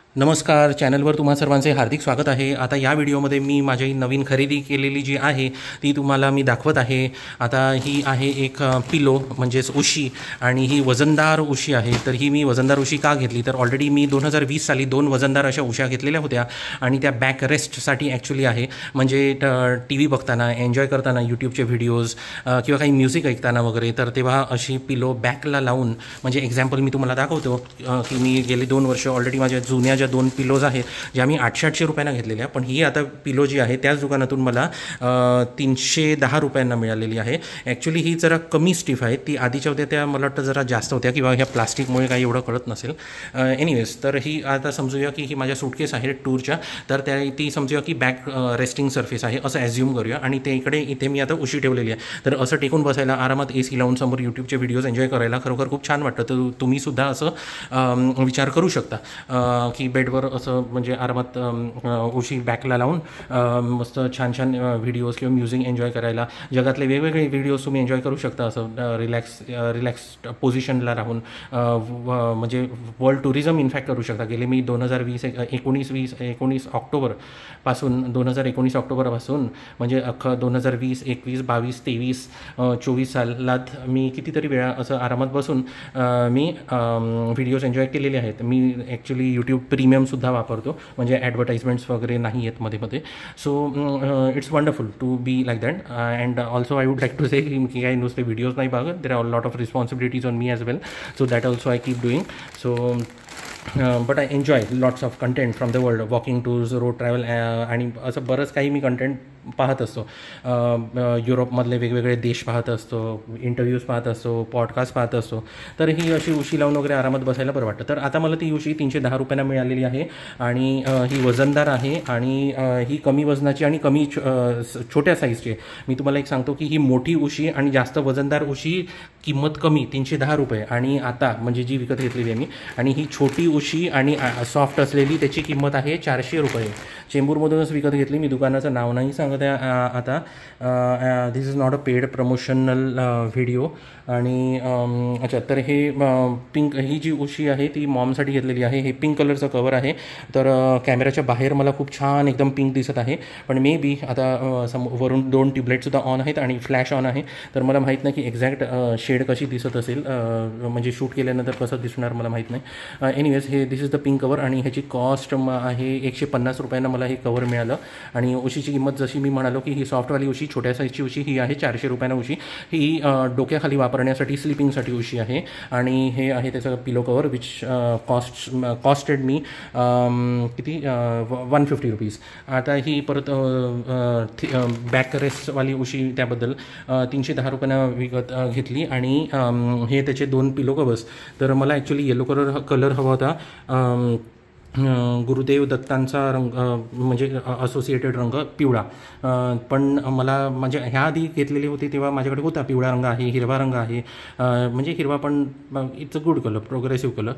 नमस्कार, चॅनलवर तुम्हा सर्वांचे हार्दिक स्वागत आहे. आता या व्हिडिओमध्ये मी माझी नवीन खरेदी केलेली जी आहे ती तुम्हाला मी दाखवत आहे. आता ही आहे एक पिलो म्हणजेच उशी आणि ही वजनदार उशी आहे. तर ही मी वजनदार उशी का घेतली तर ऑलरेडी मी 2020 साली 2 वजनदार अशा उशा घेतलेल्या होत्या आणि त्या बॅक रेस्टसाठी ॲक्च्युली आहे. म्हणजे टी व्ही बघताना, एन्जॉय करताना यूट्यूबचे व्हिडिओज किंवा काही म्युझिक ऐकताना वगैरे, तर तेव्हा अशी पिलो बॅकला लावून, म्हणजे एक्झाम्पल मी तुम्हाला दाखवतो की मी गेली 2 वर्ष ऑलरेडी माझ्या जुन्या ज्या 2 पिलोज आहेत ज्या मी 800 रुपयांना घेतलेल्या, पण ही आता पिलो जी आहे त्याच दुकानातून मला 310 रुपयांना मिळालेली आहे. ॲक्च्युली ही जरा कमी स्टिफ आहे. ती आधीच्या होत्या त्या मला वाटतं जरा जास्त होत्या किंवा ह्या प्लास्टिकमुळे काही एवढं कळत नसेल. एनिवेज, तर ही आता समजूया की ही माझ्या सूटकेस आहे टूरच्या, तर ती समजूया की बॅक रेस्टिंग सरफेस आहे असं ॲझ्युम करूया. आणि ते इथे मी आता उशी ठेवलेली आहे. तर असं टेकून बसायला, आरामात AC लावून समोर यूट्यूबचे व्हिडिओज एन्जॉय करायला खरोखर खूप छान वाटतं. तर तुम्हीसुद्धा असं विचार करू शकता की बेडवर असं म्हणजे आरामात उशी बॅकला लावून मस्त छान छान व्हिडिओज किंवा म्युझिक एन्जॉय करायला, जगातले वेगवेगळे व्हिडिओज तुम्ही एन्जॉय करू शकता असं रिलॅक्स पोझिशनला राहून. म्हणजे वर्ल्ड टुरिझम इनफॅक्ट करू शकता. गेले मी 2019 ऑक्टोबरपासून 2019 ऑक्टोबरपासून म्हणजे अख्खं 2020, 21, 22, 23, 24 सालात मी कितीतरी वेळा असं आरामात बसून मी व्हिडिओज एन्जॉय केलेले आहेत. मी ॲक्च्युली यूट्यूब प्रीमियमसुद्धा वापरतो, म्हणजे ॲडव्हर्टाइजमेंट्स वगैरे नाही आहेत मध्ये मध्ये. So it's wonderful to be like that. And also I would like to say की काही नुसते व्हिडिओज नाही बघत, there are lot of responsibilities on me as well. So that also I keep doing. So but I enjoy lots of content from the world, walking tours, road travel आणि असं बरंच काही मी content पाहत असतो. युरोपमधले वेगवेगळे देश पाहत असतो, इंटरव्ह्यूज पाहत असतो, पॉडकास्ट पाहत असतो. तर ही अशी उशी लावून वगैरे आरामात बसायला बरं वाटतं. तर आता मला ती उशी 310 रुपयांना मिळालेली आहे आणि ही वजनदार आहे आणि ही कमी वजनाची आणि कमी छोट्या साईजची आहे. मी तुम्हाला एक सांगतो की ही मोठी उशी आणि जास्त वजनदार उशी किंमत कमी 310 रुपये, आणि आता म्हणजे जी विकत घेतलेली आहे मी, आणि ही छोटी उशी आणि सॉफ्ट असलेली त्याची किंमत आहे 400 रुपये. चेंबूरमधूनच विकत घेतली. मी दुकानाचं नाव नाही सांगत आहे आता. This is not a paid promotional video. आणि अच्छा, तर हे पिंक, ही जी उशी आहे ती मॉमसाठी घेतलेली आहे. हे पिंक कलरचं कवर आहे. तर कॅमेऱ्याच्या बाहेर मला खूप छान एकदम पिंक दिसत आहे, पण मे बी आता वरून 2 ट्यूबलाईटसुद्धा ऑन आहेत आणि फ्लॅश ऑन आहे. तर मला माहीत नाही की एक्झॅक्ट शेड कशी दिसत असेल, म्हणजे शूट केल्यानंतर कसं दिसणार मला माहीत नाही. एनिवेज, हे this is the pink cover आणि ह्याची कॉस्ट आहे 150 रुपयांना मला हे कवर मिळालं. आणि उशीची किंमत जशी मी म्हणालो की ही सॉफ्टवाली उशी, छोट्या साईजची उशी ही आहे 400 रुपयांना उशी. ही डोक्याखाली वापरण्यासाठी, स्लिपिंगसाठी उशी आहे. आणि हे आहे त्याचं pillow cover which costed me किती 150 रुपीज. आता ही परत बॅक रेस्टवाली उशी त्याबद्दल 310 रुपयांना विकत घेतली. आणि हे त्याचे 2 पिलो कवर्स. तर मला ॲक्च्युली येलो कलर हवा होता. गुरुदेव दत्तांचा रंग म्हणजे असोसिएटेड रंग पिवळा, पण मला म्हणजे ह्या आधी घेतलेली होती तेव्हा माझ्याकडे होता पिवळा रंग आहे, हिरवा रंग आहे. म्हणजे हिरवा पण it's a good colour, progressive colour.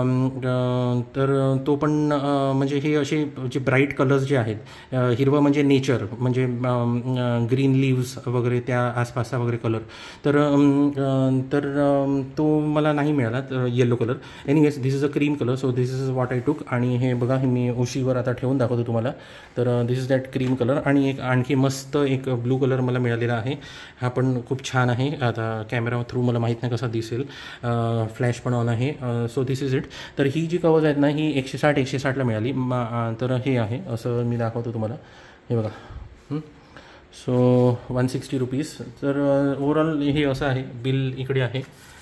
तर तो पण म्हणजे हे असे जे ब्राईट कलर्स जे आहेत, हिरवं म्हणजे नेचर, म्हणजे ग्रीन लिव्स वगैरे त्या आसपासचा वगैरे कलर, तर तो मला नाही मिळाला yellow colour. Anyways, this is a cream colour, so this is what I took. आणि हे बघा, हे मी उशीवर आता ठेवून दाखवतो तुम्हाला. तर this is that cream colour. आणि एक आणखी मस्त एक ब्लू कलर मला मिळालेला आहे. हा पण खूप छान आहे. आता कॅमेरा थ्रू मला माहीत नाही कसा दिसेल, फ्लॅश पण ऑन आहे. So this is it. तर ही जी कवर्स आहेत ना, ही 160ला मिळाली. तर हे आहे असं मी दाखवतो तुम्हाला. हे बघा. So 160 rupees. तर ओव्हरऑल हे असं आहे. बिल इकडे आहे.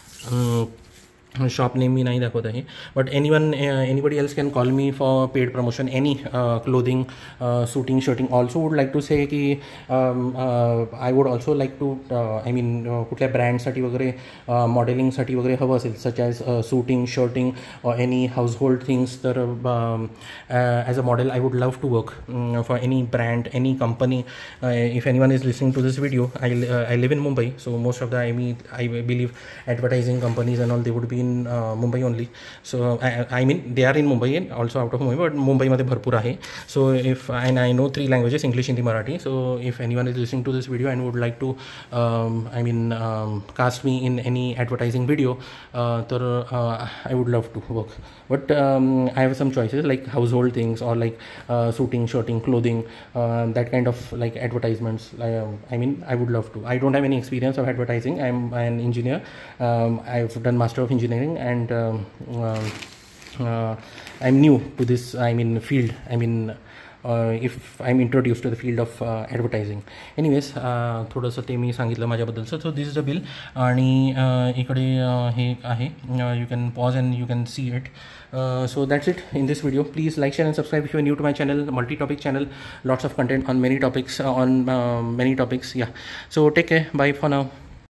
शॉप नेम मी नाही दाखवत आहे, but anybody else can call me for paid promotion, any clothing, suiting, shirting. Also would like to say की I would also like to I mean कुठल्या ब्रँडसाठी वगैरे, मॉडेलिंगसाठी वगैरे हवं असेल, such as suiting, shirting or any household things, तर as a model I would love to work for any brand, any company. If anyone is listening to this video, I live in Mumbai, so most of the I believe advertising companies and all, they would be in in Mumbai only. So I mean they are in Mumbai and also out of Mumbai, but मुंबईमध्ये भरपूर आहे. So if and I know 3 languages, English, Hindi, Marathi. So if anyone is listening to this video and would like to I mean cast me in any advertising video, I would love to work. But I have some choices like household things or like suiting, shirting, clothing, that kind of like advertisements. I mean, I would love to. I don't have any experience of advertising. I'm an engineer. I've done Master of Engineering, and I'm new to this field. If I'm introduced to the field of advertising. Anyways, थोडंसं ते मी सांगितलं माझ्याबद्दलचं. So this is the bill. आणि इकडे हे आहे, you can pause and you can see it. So that's it in this video. Please like, share and subscribe if you are new to my channel, multi-topic channel, lots of content on many topics, Yeah, so take care, bye for now.